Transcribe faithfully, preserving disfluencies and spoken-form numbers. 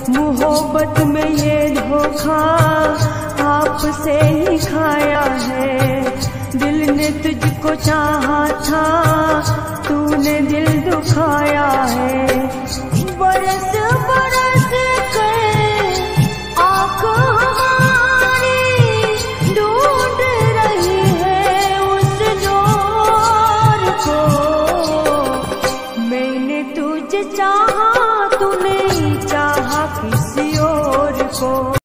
मोहब्बत में ये धोखा आपसे ही खाया है। दिल ने तुझको चाहा था, तूने दिल दुखाया है। बरस बरस कर आँख हमारी ढूंढ रही है उस जोर को। मैंने तुझे चाहा, तूने चाहा किसी और को।